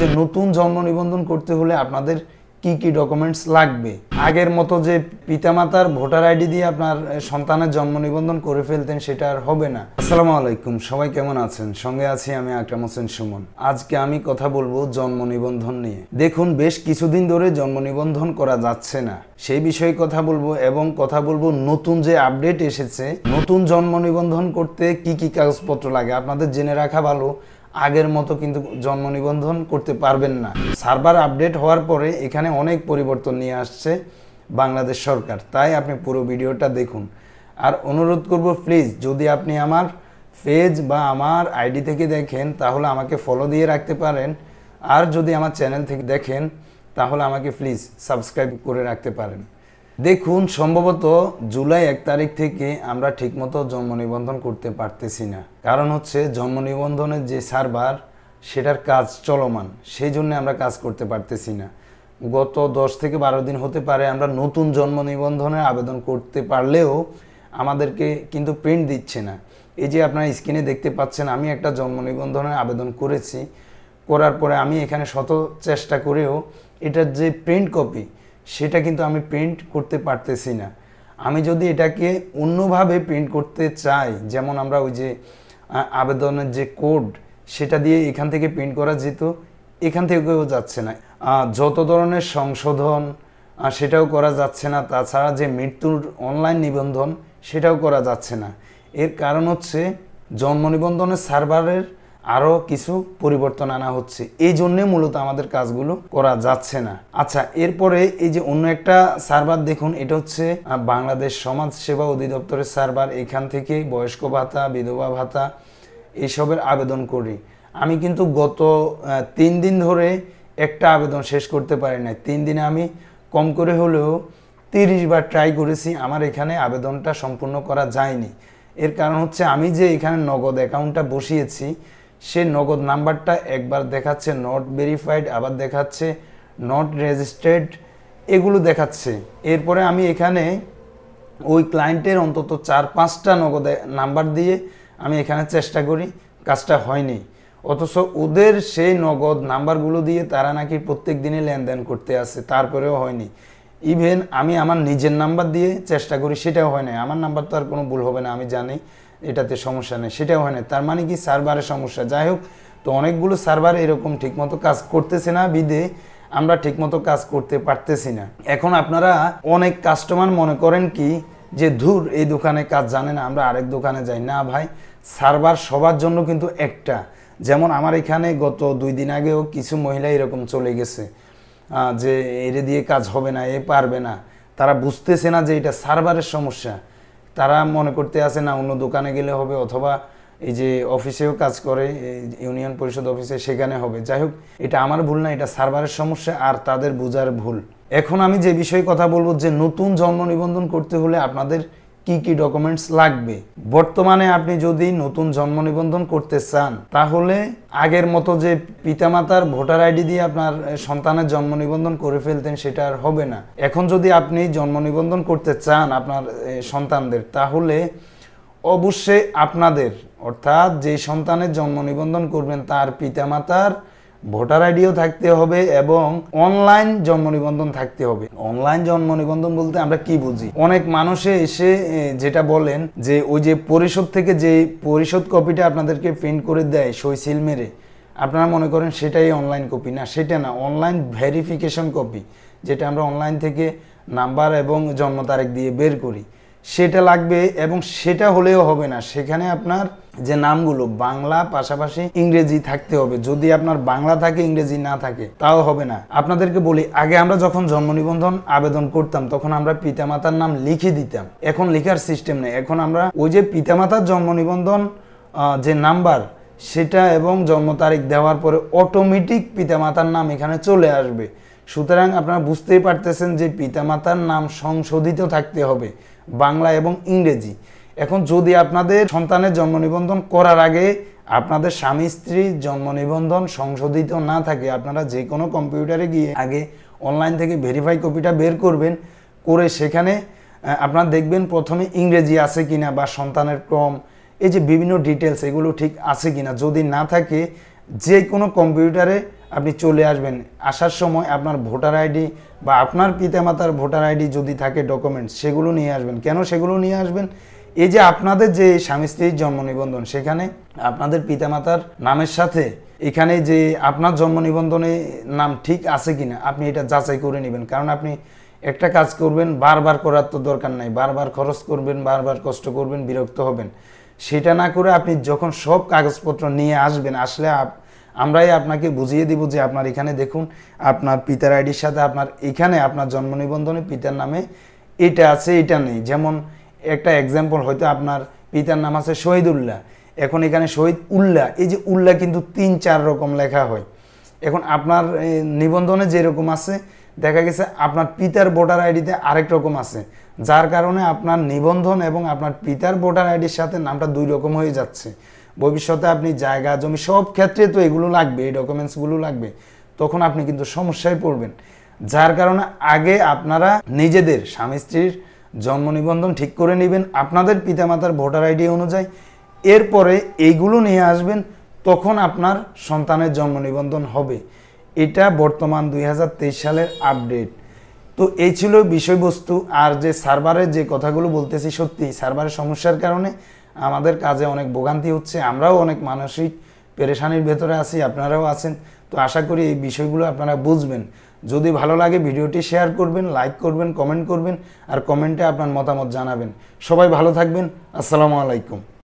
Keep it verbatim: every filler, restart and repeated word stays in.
যে নতুন জন্ম নিবন্ধন করতে হলে আপনাদের কি কি ডকুমেন্টস লাগবে। আগের মতো যে পিতামাতার ভোটার আইডি দিয়ে আপনার সন্তানের জন্ম নিবন্ধন করে ফেলতেন সেটা আর হবে না। আসসালামু আলাইকুম, সবাই কেমন আছেন? সঙ্গে আছি আমি আকরাম হোসেন সুমন। আজকে আমি কথা বলবো জন্ম নিবন্ধন নিয়ে। দেখুন, বেশ কিছুদিন ধরে জন্ম নিবন্ধন করা যাচ্ছে না, সেই বিষয়ে কথা বলবো এবং কথা বলবো নতুন যে আপডেট এসেছে, নতুন জন্ম নিবন্ধন করতে কি কি কাগজপত্র লাগে। আপনাদের জেনে রাখা ভালো, আগের মতো কিন্তু জন্ম নিবন্ধন করতে পারবেন না। সার্ভার আপডেট হওয়ার পরে এখানে অনেক পরিবর্তন নিয়ে আসছে বাংলাদেশ সরকার, তাই আপনি পুরো ভিডিওটা দেখুন। আর অনুরোধ করব, প্লিজ যদি আপনি আমার পেজ বা আমার আইডি থেকে দেখেন তাহলে আমাকে ফলো দিয়ে রাখতে পারেন, আর যদি আমার চ্যানেল থেকে দেখেন তাহলে আমাকে প্লিজ সাবস্ক্রাইব করে রাখতে পারেন। দেখুন, সম্ভবত জুলাই এক তারিখ থেকে আমরা ঠিকমতো জন্ম নিবন্ধন করতে পারতেছি না। কারণ হচ্ছে জন্ম নিবন্ধনের যে সার্ভার সেটার কাজ চলমান, সেই জন্য আমরা কাজ করতে পারতেছি না। গত দশ থেকে বারো দিন হতে পারে আমরা নতুন জন্ম নিবন্ধনের আবেদন করতে পারলেও আমাদেরকে কিন্তু প্রিন্ট দিচ্ছে না। এই যে আপনারা স্ক্রিনে দেখতে পাচ্ছেন, আমি একটা জন্ম নিবন্ধনের আবেদন করেছি, করার পরে আমি এখানে শত চেষ্টা করেও এটার যে প্রিন্ট কপি সেটা কিন্তু আমি প্রিন্ট করতে পারতেছি না। আমি যদি এটাকে অন্যভাবে প্রিন্ট করতে চাই, যেমন আমরা ওই যে আবেদনের যে কোড সেটা দিয়ে এখান থেকে প্রিন্ট করা যেত, এখান থেকেও যাচ্ছে না। যত ধরনের সংশোধন সেটাও করা যাচ্ছে না, তাছাড়া যে মৃত্যুর অনলাইন নিবন্ধন সেটাও করা যাচ্ছে না। এর কারণ হচ্ছে জন্ম নিবন্ধনের সার্ভারের আরও কিছু পরিবর্তন আনা হচ্ছে, এই জন্যে মূলত আমাদের কাজগুলো করা যাচ্ছে না। আচ্ছা, এরপরে এই যে অন্য একটা সার্ভার দেখুন, এটা হচ্ছে বাংলাদেশ সমাজ সেবা অধিদপ্তরের সার্ভার। এখান থেকে বয়স্ক ভাতা, বিধবা ভাতা এইসবের আবেদন করি। আমি কিন্তু গত তিন দিন ধরে একটা আবেদন শেষ করতে পারি না। তিন দিনে আমি কম করে হলেও তিরিশ বার ট্রাই করেছি, আমার এখানে আবেদনটা সম্পূর্ণ করা যায়নি। এর কারণ হচ্ছে আমি যে এখানে নগদ অ্যাকাউন্টটা বসিয়েছি সে নগদ নাম্বারটা একবার দেখাচ্ছে নট ভেরিফাইড, আবার দেখাচ্ছে নট রেজিস্টার্ড, এগুলো দেখাচ্ছে। এরপরে আমি এখানে ওই ক্লায়েন্টের অন্তত চার পাঁচটা নগদ নাম্বার দিয়ে আমি এখানে চেষ্টা করি, কাজটা হয়নি। অথচ ওদের সেই নগদ নাম্বারগুলো দিয়ে তারা নাকি প্রত্যেক দিনে লেনদেন করতে আসে, তারপরেও হয়নি। ইভেন আমি আমার নিজের নাম্বার দিয়ে চেষ্টা করি, সেটাও হয় না। আমার নাম্বার তো আর কোনো ভুল হবে না, আমি জানি এটাতে সমস্যা নেই, সেটাও হয় না। তার মানে কি সার্ভারের সমস্যা। যাই হোক, তো অনেকগুলো সার্ভার এরকম ঠিকমতো কাজ করতেছে না বিধে আমরা ঠিকমতো কাজ করতে পারতেছি না। এখন আপনারা অনেক কাস্টমার মনে করেন কি যে ধুর, এই দোকানে কাজ জানে না, আমরা আরেক দোকানে যাই। না ভাই, সার্ভার সবার জন্য কিন্তু একটা। যেমন আমার এখানে গত দুই দিন আগেও কিছু মহিলা এরকম চলে গেছে যে এর দিয়ে কাজ হবে না, এ পারবে না। তারা বুঝতেছে না যে এটা সার্ভারের সমস্যা। তারা মনে করতে আসে না অন্য দোকানে গেলে হবে, অথবা এই যে অফিসেও কাজ করে ইউনিয়ন পরিষদ অফিসে, সেখানে হবে। যাই হোক, এটা আমার ভুল না, এটা সার্ভারের সমস্যা আর তাদের বোঝার ভুল। এখন আমি যে বিষয়ে কথা বলবো, যে নতুন জন্ম নিবন্ধন করতে হলে আপনাদের কি কি ডকুমেন্টস লাগবে। বর্তমানে আপনি যদি নতুন জন্ম নিবন্ধন করতে চান তাহলে আগের মতো যে পিতামাতার ভোটার আইডি দিয়ে আপনার সন্তানের জন্ম নিবন্ধন করে ফেলতেন সেটা আর হবে না। এখন যদি আপনি জন্ম নিবন্ধন করতে চান আপনার সন্তানদের, তাহলে অবশ্যই আপনাদের, অর্থাৎ যে সন্তানের জন্ম নিবন্ধন করবেন তার পিতামাতার ভোটার আইডিও থাকতে হবে এবং অনলাইন জন্ম নিবন্ধন থাকতে হবে। অনলাইন জন্ম নিবন্ধন বলতে আমরা কি বুঝি? অনেক মানুষে এসে যেটা বলেন যে ওই যে পরিশোধ থেকে যে পরিশোধ কপিটা আপনাদেরকে প্রিন্ট করে দেয় সই সিল মেরে, আপনারা মনে করেন সেটাই অনলাইন কপি। না, সেটা না, অনলাইন ভেরিফিকেশন কপি, যেটা আমরা অনলাইন থেকে নাম্বার এবং জন্ম তারিখ দিয়ে বের করি, সেটা লাগবে। এবং সেটা হলেও হবে না, সেখানে আপনার যে নামগুলো বাংলা পাশাপাশি ইংরেজি থাকতে হবে। যদি আপনার বাংলা থাকে ইংরেজি না থাকে তাও হবে না। আপনাদেরকে বলি, আগে আমরা যখন জন্ম নিবন্ধন আবেদন করতাম তখন আমরা পিতামাতার নাম লিখে দিতাম, এখন লেখার সিস্টেম নেই। এখন আমরা ওই যে পিতামাতার জন্ম নিবন্ধন যে নাম্বার সেটা এবং জন্ম তারিখ দেওয়ার পরে অটোমেটিক পিতামাতার নাম এখানে চলে আসবে। সুতরাং আপনারা বুঝতেই পারতেছেন যে পিতামাতার নাম সংশোধিত থাকতে হবে বাংলা এবং ইংরেজি। এখন যদি আপনাদের সন্তানের জন্ম নিবন্ধন করার আগে আপনাদের স্বামী স্ত্রীর জন্ম নিবন্ধন সংশোধিত না থাকে, আপনারা যে কোনো কম্পিউটারে গিয়ে আগে অনলাইন থেকে ভেরিফাই কপিটা বের করবেন, করে সেখানে আপনারা দেখবেন প্রথমে ইংরেজি আছে কিনা বা সন্তানের ক্রম, এই যে বিভিন্ন ডিটেলস এগুলো ঠিক আছে কিনা। যদি না থাকে যে কোনো কম্পিউটারে আপনি চলে আসবেন। আসার সময় আপনার ভোটার আইডি বা আপনার পিতামাতার ভোটার আইডি যদি থাকে ডকুমেন্টস, সেগুলো নিয়ে আসবেন। কেন সেগুলো নিয়ে আসবেন? এই যে আপনাদের যে স্বামী স্ত্রীর জন্ম নিবন্ধন, সেখানে আপনাদের পিতামাতার নামের সাথে এখানে যে আপনার জন্ম নিবন্ধনে নাম ঠিক আছে কিনা আপনি এটা যাচাই করে নেবেন। কারণ আপনি একটা কাজ করবেন, বারবার করার তো দরকার নাই, বারবার খরচ করবেন, বারবার কষ্ট করবেন, বিরক্ত হবেন। সেটা না করে আপনি যখন সব কাগজপত্র নিয়ে আসবেন, আসলে আমরাই আপনাকে বুঝিয়ে দিব যে আপনার এখানে দেখুন আপনার পিতার আইডির সাথে আপনার এখানে আপনার জন্ম নিবন্ধনে পিতার নামে এটা আছে, এটা নেই। যেমন একটা এক্সাম্পল, হয়তো আপনার পিতার নাম আছে শহীদুল্লাহ, এখন এখানে শহীদ উল্লাহ, এই যে উল্লাহ কিন্তু তিন চার রকম লেখা হয়। এখন আপনার নিবন্ধনে যেরকম আছে, দেখা গেছে আপনার পিতার ভোটার আইডিতে আরেক রকম আছে, যার কারণে আপনার নিবন্ধন এবং আপনার পিতার ভোটার আইডির সাথে নামটা দুই রকম হয়ে যাচ্ছে। ভবিষ্যতে আপনি জায়গা জমি সব ক্ষেত্রে তো এগুলো লাগবে, এই ডকুমেন্টসগুলো লাগবে, তখন আপনি কিন্তু সমস্যায় পড়বেন। যার কারণে আগে আপনারা নিজেদের স্বামী স্ত্রীর জন্ম নিবন্ধন ঠিক করে নেবেন আপনাদের পিতামাতার ভোটার আইডি অনুযায়ী, এরপরে এইগুলো নিয়ে আসবেন, তখন আপনার সন্তানের জন্ম নিবন্ধন হবে। এটা বর্তমান দুই হাজার তেইশ সালের আপডেট। তো এই ছিল বিষয়বস্তু। আর যে সার্ভারের যে কথাগুলো বলতেছি, সত্যি সার্ভারের সমস্যার কারণে আমাদের কাজে অনেক ভোগান্তি হচ্ছে, আমরাও অনেক মানসিক পেরেশানির ভেতরে আছি, আপনারাও আছেন। তো আশা করি এই বিষয়গুলো আপনারা বুঝবেন। যদি ভালো লাগে ভিডিওটি শেয়ার করবেন, লাইক করবেন, কমেন্ট করবেন, আর কমেন্টে আপনার মতামত জানাবেন। সবাই ভালো থাকবেন। আসসালামু আলাইকুম।